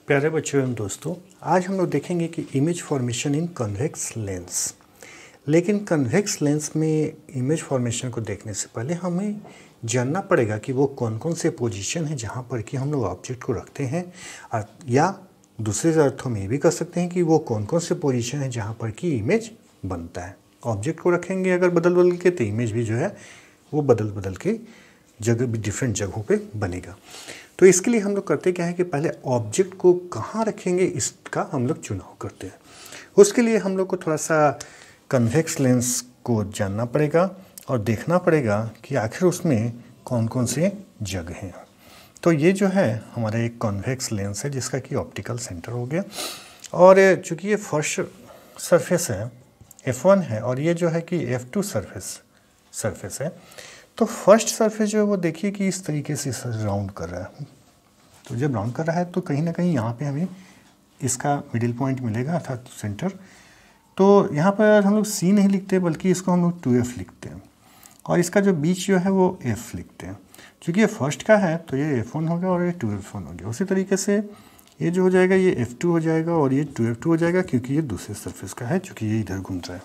प्यारे बच्चों एवं दोस्तों, आज हम लोग देखेंगे कि image formation in convex lens. लेकिन कन्वेक्स लेंस में इमेज फॉर्मेशन को देखने से पहले हमें जानना पड़ेगा कि वो कौन कौन से पोजीशन है जहाँ पर कि हम लोग ऑब्जेक्ट को रखते हैं, या दूसरे अर्थों में ये भी कर सकते हैं कि वो कौन कौन से पोजीशन है जहाँ पर कि इमेज बनता है। ऑब्जेक्ट को रखेंगे अगर बदल बदल के, तो इमेज भी जो है वो बदल बदल के जगह भी डिफरेंट जगहों पे बनेगा। तो इसके लिए हम लोग करते क्या है कि पहले ऑब्जेक्ट को कहाँ रखेंगे इसका हम लोग चुनाव करते हैं। उसके लिए हम लोग को थोड़ा सा कन्वेक्स लेंस को जानना पड़ेगा और देखना पड़ेगा कि आखिर उसमें कौन कौन से जगह हैं। तो ये जो है हमारा एक कॉन्वेक्स लेंस है जिसका कि ऑप्टिकल सेंटर हो गया, और चूँकि ये फर्स्ट सरफेस है F1 है और ये जो है कि F2 सरफेस है, तो फर्स्ट सरफेस जो है वो देखिए कि इस तरीके से राउंड कर रहा है। तो जब राउंड कर रहा है तो कहीं ना कहीं यहाँ पे हमें इसका मिडिल पॉइंट मिलेगा अर्थात सेंटर। तो यहाँ पर हम लोग C नहीं लिखते बल्कि इसको हम लोग 2F लिखते हैं, और इसका जो बीच जो है वो F लिखते हैं। क्योंकि ये फर्स्ट का है तो ये F1 होगा और ये 2F1 हो गया। उसी तरीके से ये जो हो जाएगा ये F2 हो जाएगा और ये 2F2 हो जाएगा, क्योंकि ये दूसरे सरफेस का है, चूँकि ये इधर घूम रहा है।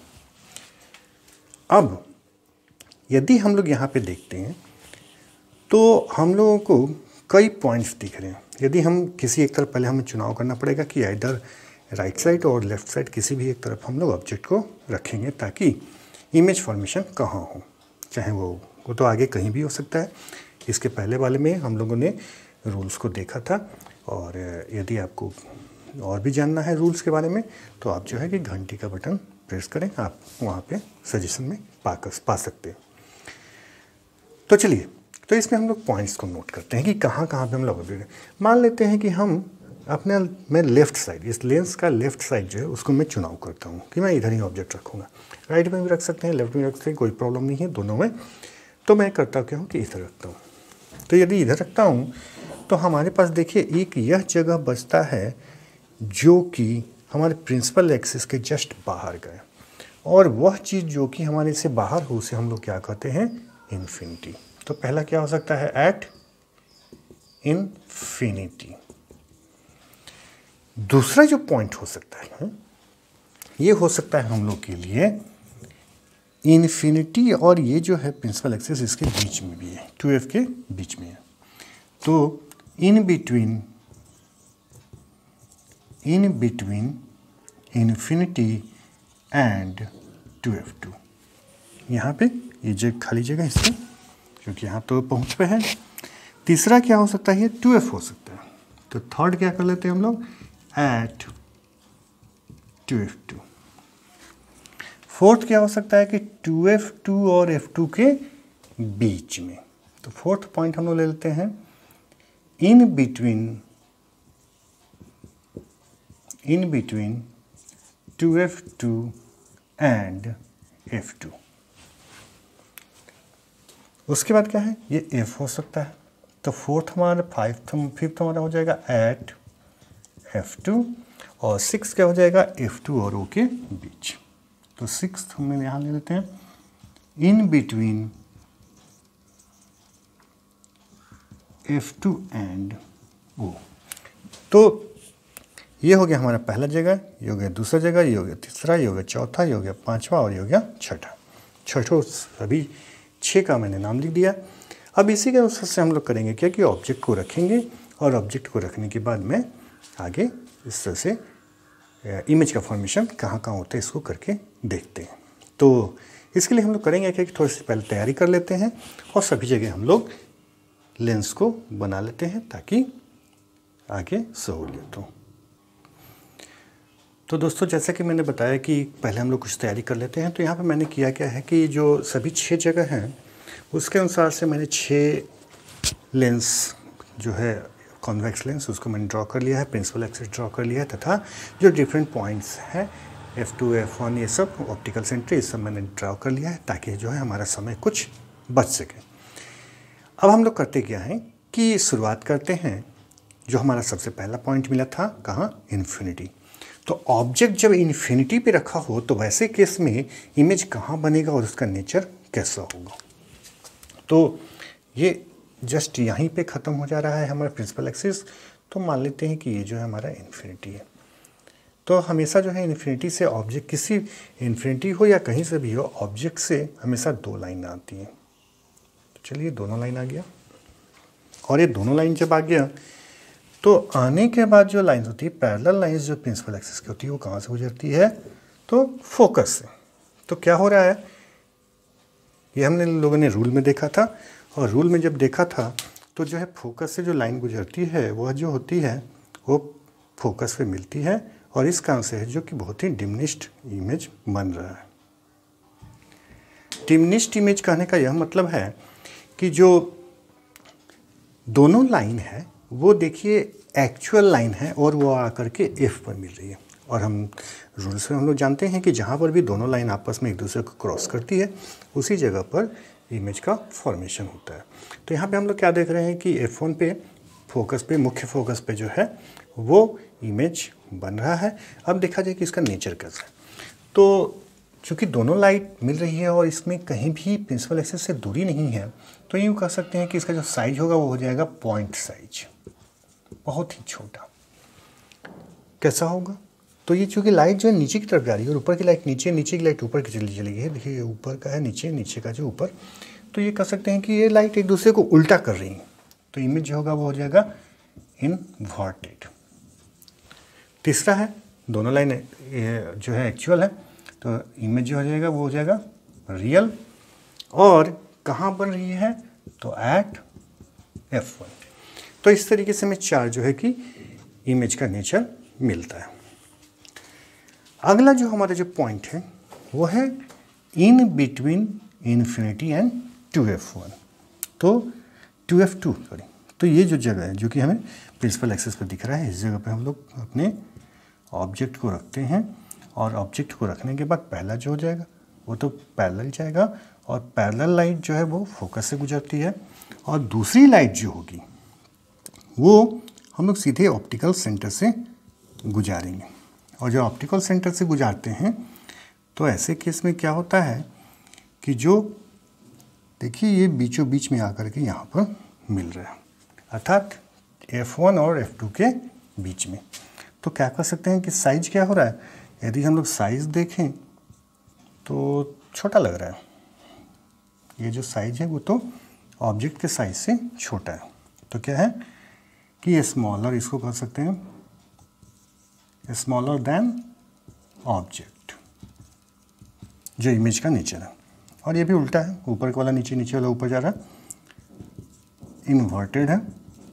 अब यदि हम लोग यहाँ पे देखते हैं तो हम लोगों को कई पॉइंट्स दिख रहे हैं। यदि हम किसी एक तरफ, पहले हमें चुनाव करना पड़ेगा कि इधर राइट साइड और लेफ्ट साइड किसी भी एक तरफ हम लोग ऑब्जेक्ट को रखेंगे ताकि इमेज फॉर्मेशन कहाँ हो, चाहे वो तो आगे कहीं भी हो सकता है। इसके पहले वाले में हम लोगों ने रूल्स को देखा था, और यदि आपको और भी जानना है रूल्स के बारे में तो आप जो है कि घंटी का बटन प्रेस करें, आप वहाँ पे सजेशन में पा सकते हैं। तो चलिए, तो इसमें हम लोग पॉइंट्स को नोट करते हैं कि कहाँ कहाँ पे हम लोग ऑब्जेक्ट। मान लेते हैं कि मैं लेफ़्ट साइड, इस लेंस का लेफ़्ट साइड जो है उसको मैं चुनाव करता हूँ कि मैं इधर ही ऑब्जेक्ट रखूँगा। राइट में भी रख सकते हैं, लेफ्ट में रख सकते हैं, कोई प्रॉब्लम नहीं है दोनों में। तो मैं करता क्या हूँ कि इधर रखता हूँ। तो यदि इधर रखता हूँ तो हमारे पास देखिए एक यह जगह बचता है जो कि हमारे प्रिंसिपल एक्सिस के जस्ट बाहर गए, और वह चीज़ जो कि हमारे से बाहर हो उसे हम लोग क्या कहते हैं, इन्फिनिटी। तो पहला क्या हो सकता है, एट इन्फिनिटी। दूसरा जो पॉइंट हो सकता है ये हो सकता है हम लोग के लिए इन्फिनिटी, और ये जो है प्रिंसिपल एक्सिस इसके बीच में भी है, 2F के बीच में है। तो in between infinity and 2F2, यहाँ पे ये जगह खाली जगह इसकी, क्योंकि यहाँ तो पहुँच पे है। तीसरा क्या हो सकता है, ये 2F हो सकता है। तो थर्ड क्या कर लेते हैं हम लोग, एट 2F2। फोर्थ क्या हो सकता है कि 2F2 और F2 के बीच में। तो फोर्थ पॉइंट हम लोग ले लेते हैं in between 2F2 and F2। उसके बाद क्या है, ये F हो सकता है। तो फिफ्थ हमारा हो जाएगा एट F2, और सिक्स क्या हो जाएगा, F2 और O के बीच। तो सिक्स हम यहाँ ले लेते हैं in between F2 and O। तो ये हो गया हमारा पहला जगह, ये हो गया दूसरा जगह, ये हो गया तीसरा, ये हो गया चौथा, ये हो गया पांचवा, और ये हो गया छठा। सभी 6 का मैंने नाम लिख दिया। अब इसी के अनुसार से हम लोग करेंगे क्या कि ऑब्जेक्ट को रखेंगे, और ऑब्जेक्ट को रखने के बाद में आगे इस तरह से इमेज का फॉर्मेशन कहाँ कहाँ होता है इसको करके देखते हैं। तो इसके लिए हम लोग करेंगे क्या कि थोड़ी सी पहले तैयारी कर लेते हैं और सभी जगह हम लोग लेंस को बना लेते हैं ताकि आगे सहूलियत हो। तो दोस्तों, जैसा कि मैंने बताया कि पहले हम लोग कुछ तैयारी कर लेते हैं, तो यहाँ पे मैंने किया क्या है कि जो सभी 6 जगह हैं उसके अनुसार से मैंने 6 लेंस जो है कॉन्वेक्स लेंस उसको मैंने ड्रॉ कर लिया है, प्रिंसिपल एक्सिस ड्रॉ कर लिया है, तथा जो डिफरेंट पॉइंट्स हैं F2 F1 ये सब ऑप्टिकल सेंटर ये सब मैंने ड्रॉ कर लिया है ताकि जो है हमारा समय कुछ बच सके। अब हम लोग करते क्या हैं कि शुरुआत करते हैं, जो हमारा सबसे पहला पॉइंट मिला था कहाँ, इन्फिनिटी। तो ऑब्जेक्ट जब इन्फिनिटी पे रखा हो तो वैसे केस में इमेज कहाँ बनेगा और उसका नेचर कैसा होगा। तो ये जस्ट यहीं पे ख़त्म हो जा रहा है हमारा प्रिंसिपल एक्सिस। तो मान लेते हैं कि ये जो है हमारा इन्फिनिटी है। तो हमेशा जो है इन्फिनिटी से ऑब्जेक्ट, किसी इन्फिनिटी हो या कहीं से भी हो, ऑब्जेक्ट से हमेशा दो लाइन आती हैं। तो चलिए दोनों लाइन आ गया, और ये दोनों लाइन जब आ गया तो आने के बाद जो लाइन होती है, पैरेलल लाइंस जो प्रिंसिपल एक्सिस की होती है, वो कहाँ से गुजरती है? तो फोकस से। तो क्या हो रहा है, ये हमने लोगों ने रूल में देखा था, और रूल में जब देखा था तो जो है फोकस से जो लाइन गुजरती है वह जो होती है वो फोकस पे मिलती है, और इस कारण से है जो कि बहुत ही डिमिनिश्ड इमेज बन रहा है। डिमिनिश्ड इमेज कहने का यह मतलब है कि जो दोनों लाइन है वो देखिए एक्चुअल लाइन है, और वो आकर के एफ पर मिल रही है। और हम रूल से हम लोग जानते हैं कि जहाँ पर भी दोनों लाइन आपस में एक दूसरे को क्रॉस करती है उसी जगह पर इमेज का फॉर्मेशन होता है। तो यहाँ पे हम लोग क्या देख रहे हैं कि F1 पे फोकस पे, मुख्य फोकस पे जो है वो इमेज बन रहा है। अब देखा जाए कि इसका नेचर कैसा है। तो चूँकि दोनों लाइट मिल रही है और इसमें कहीं भी प्रिंसिपल एक्सिस से दूरी नहीं है, तो यूँ कह सकते हैं कि इसका जो साइज होगा वो हो जाएगा पॉइंट साइज, बहुत ही छोटा। कैसा होगा? तो ये चूँकि लाइट जो है नीचे की तरफ जा रही है और ऊपर की लाइट नीचे, नीचे की लाइट ऊपर की चली गई है। देखिए ऊपर का है नीचे, नीचे का जो ऊपर, तो ये कह सकते हैं कि ये लाइट एक दूसरे को उल्टा कर रही है। तो इमेज जो होगा वो हो जाएगा इनवर्टेड। तीसरा है, दोनों लाइन जो है एक्चुअल है, तो इमेज जो हो जाएगा वो हो जाएगा रियल। और कहाँ बन रही है? तो एट F1। तो इस तरीके से हमें चार जो है कि इमेज का नेचर मिलता है। अगला जो हमारा जो पॉइंट है वो है in between infinity and 2F1। तो 2F2 सॉरी, तो ये जो जगह है जो कि हमें प्रिंसिपल एक्सिस पर दिख रहा है, इस जगह पे हम लोग अपने ऑब्जेक्ट को रखते हैं। और ऑब्जेक्ट को रखने के बाद पहला जो हो जाएगा वो तो पैरेलल जाएगा, और पैरेलल लाइट जो है वो फोकस से गुजरती है, और दूसरी लाइट जो होगी वो हम लोग सीधे ऑप्टिकल सेंटर से गुजारेंगे। और जब ऑप्टिकल सेंटर से गुजारते हैं तो ऐसे केस में क्या होता है कि जो देखिए ये बीचों बीच में आकर के यहाँ पर मिल रहा है, अर्थात F1 और F2 के बीच में। तो क्या कर सकते हैं कि साइज क्या हो रहा है? यदि हम लोग साइज देखें तो छोटा लग रहा है। ये जो साइज है वो तो ऑब्जेक्ट के साइज से छोटा है। तो क्या है कि ये स्मॉलर, इसको कह सकते हैं स्मॉलर देन ऑब्जेक्ट, जो इमेज का नेचर है। और ये भी उल्टा है, ऊपर वाला नीचे, नीचे वाला ऊपर जा रहा है। इन्वर्टेड है,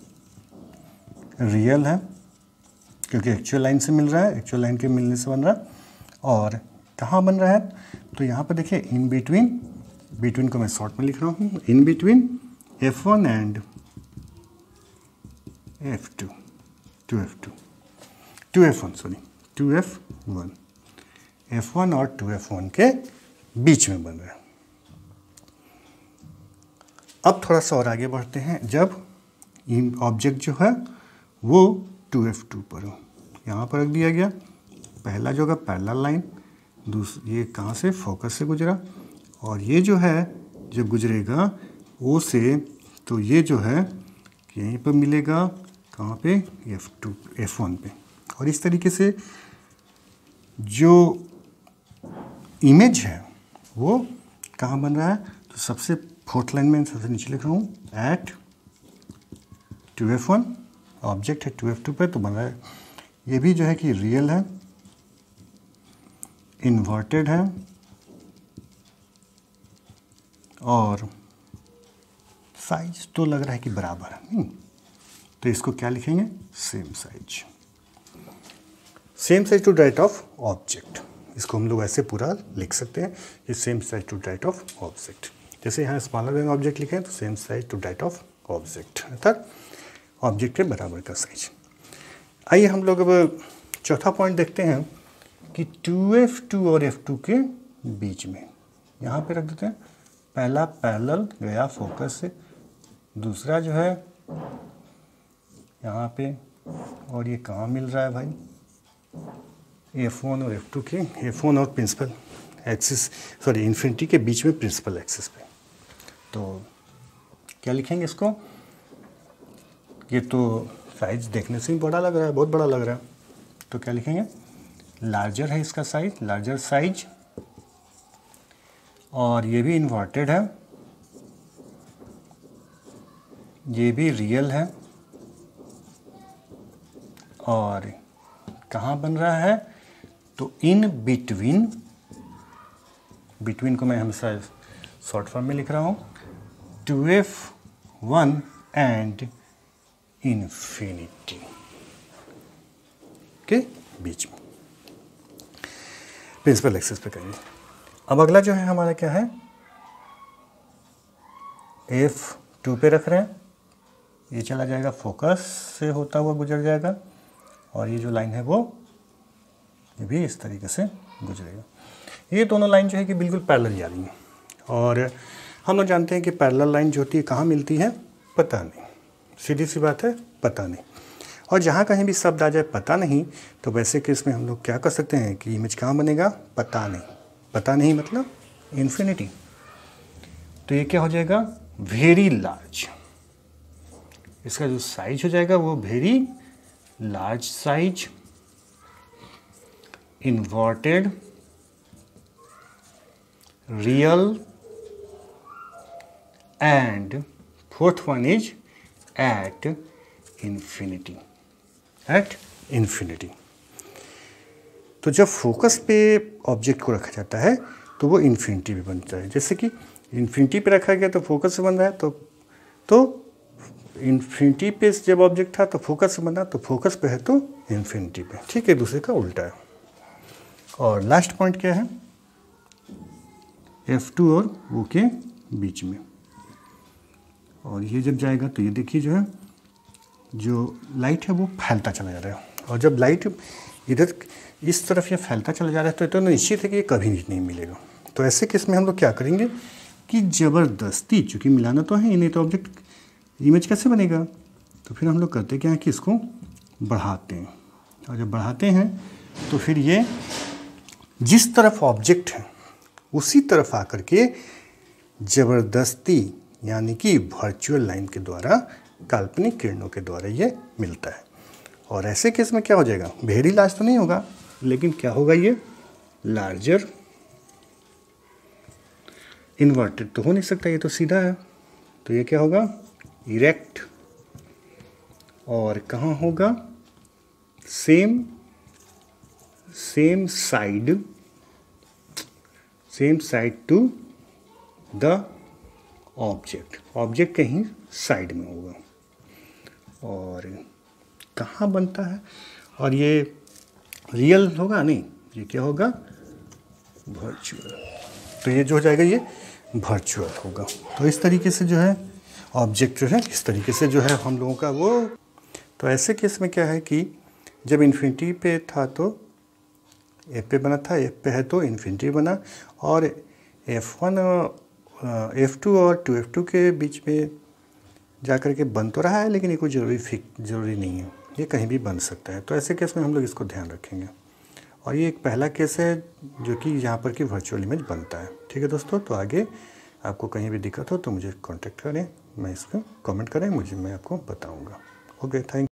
रियल है क्योंकि एक्चुअल लाइन से मिल रहा है, एक्चुअल लाइन के मिलने से बन रहा है। और कहाँ बन रहा है? तो यहाँ पर देखिए इन बिटवीन, बिटवीन को मैं शॉर्ट में लिख रहा हूँ, in between F1 and F2, 2F1 sorry 2F1, F1 और 2F1 के बीच में बन रहा है। अब थोड़ा सा और आगे बढ़ते हैं। जब ऑब्जेक्ट जो है वो 2F2 पर हो, यहाँ पर रख दिया गया, पहला जो होगा पैरेलल लाइन, ये कहाँ से? फोकस से गुजरा, और ये जो है जब गुजरेगा O से, तो ये जो है यहीं पर मिलेगा, कहाँ पे? F1 पे। और इस तरीके से जो इमेज है वो कहाँ बन रहा है? तो सबसे फोर्थ लाइन में सबसे नीचे लिख रहा हूँ एट 2F1, ऑब्जेक्ट है 2F2 पे, तो बन रहा है ये भी जो है कि रियल है, इन्वर्टेड है, और साइज तो लग रहा है कि बराबर है नहीं, तो इसको क्या लिखेंगे? Same size. Same size to right of object, इसको हम लोग ऐसे पूरा लिख सकते हैं कि same size to right of object. जैसे यहाँ स्मॉलर देन ऑब्जेक्ट लिखे हैं तो same size to right of object, अर्थात ऑब्जेक्ट के बराबर का साइज। आइए हम लोग अब चौथा पॉइंट देखते हैं कि 2F2 और F2 के बीच में, यहाँ पे रख देते हैं। पहला पैरेलल गया फोकस से, दूसरा जो है यहाँ पे, और ये कहाँ मिल रहा है भाई? F1 और F2 के, F1 और प्रिंसिपल एक्सिस सॉरी इन्फिनिटी के बीच में प्रिंसिपल एक्सिस पे। तो क्या लिखेंगे इसको? ये तो साइज देखने से ही बड़ा लग रहा है, बहुत बड़ा लग रहा है, तो क्या लिखेंगे, लार्जर है इसका साइज, लार्जर साइज। और ये भी इन्वर्टेड है, ये भी रियल है, और कहाँ बन रहा है, तो इन बिटवीन, बिटवीन को मैं हमेशा शॉर्ट फॉर्म में लिख रहा हूँ, 2f1 एंड इन्फिनिटी के बीच में प्रिंसिपल एक्सिस पे करेंगे। अब अगला जो है हमारा क्या है, f2 पे रख रहे हैं, ये चला जाएगा फोकस से होता हुआ गुजर जाएगा, और ये जो लाइन है वो ये भी इस तरीके से गुजरेगा। ये दोनों लाइन जो है कि बिल्कुल पैरेलल जा रही हैं, और हम लोग जानते हैं कि पैरेलल लाइन जो होती है कहाँ मिलती है, पता नहीं, सीधी सी बात है, पता नहीं। और जहाँ कहीं भी शब्द आ जाए पता नहीं, तो वैसे केस में हम लोग क्या कर सकते हैं कि इमेज कहाँ बनेगा, पता नहीं। पता नहीं मतलब इन्फिनिटी। तो ये क्या हो जाएगा, वेरी लार्ज। इसका जो साइज हो जाएगा वो very large size, inverted, real, and fourth one is at infinity, at infinity. तो जब फोकस पे ऑब्जेक्ट को रखा जाता है तो वो इन्फिनिटी भी बनता है। जैसे कि इन्फिनिटी पे रखा गया तो फोकस से बन रहा है, तो इन्फिनिटी पे जब ऑब्जेक्ट था तो फोकस से बना, तो फोकस पे है तो इन्फिनिटी पे, ठीक है, दूसरे का उल्टा है। और लास्ट पॉइंट क्या है, F2 और वो के बीच में, और ये जब जाएगा तो ये देखिए जो है, जो लाइट है वो फैलता चला जा रहा है, और जब लाइट इधर इस तरफ ये फैलता चला जा रहा है तो निश्चित है कि ये कभी नहीं मिलेगा। तो ऐसे केस में हम लोग क्या करेंगे कि ज़बरदस्ती, चूँकि मिलाना तो है ही नहीं, तो ऑब्जेक्ट इमेज कैसे बनेगा, तो फिर हम लोग करते क्या है कि इसको बढ़ाते हैं, और जब बढ़ाते हैं तो फिर ये जिस तरफ ऑब्जेक्ट है उसी तरफ आकर के ज़बरदस्ती यानी कि वर्चुअल लाइन के द्वारा, काल्पनिक किरणों के द्वारा ये मिलता है। और ऐसे केस में क्या हो जाएगा, वेरी लार्ज तो नहीं होगा, लेकिन क्या होगा, ये लार्जर, इन्वर्टेड तो हो नहीं सकता, ये तो सीधा है, तो ये क्या होगा, इरेक्ट, और कहाँ होगा, same side to the object, object कहीं साइड में होगा। और कहाँ बनता है, और ये रियल होगा नहीं, ये क्या होगा, वर्चुअल। तो ये जो हो जाएगा ये वर्चुअल होगा। तो इस तरीके से जो है ऑब्जेक्ट जो है इस तरीके से जो है हम लोगों का वो। तो ऐसे केस में क्या है कि जब इन्फिनिटी पे था तो एफ पे बना था, एफ पे है तो इन्फिनिटी बना, और F1 F2 और 2F2 के बीच में जा कर के बन तो रहा है, लेकिन ये कोई ज़रूरी नहीं है, ये कहीं भी बन सकता है। तो ऐसे केस में हम लोग इसको ध्यान रखेंगे। और ये एक पहला केस है जो कि यहाँ पर की वर्चुअल इमेज बनता है। ठीक है दोस्तों, तो आगे आपको कहीं भी दिक्कत हो तो मुझे कांटेक्ट करें, मैं इसको कमेंट करें, मैं आपको बताऊँगा। Okay, thank you.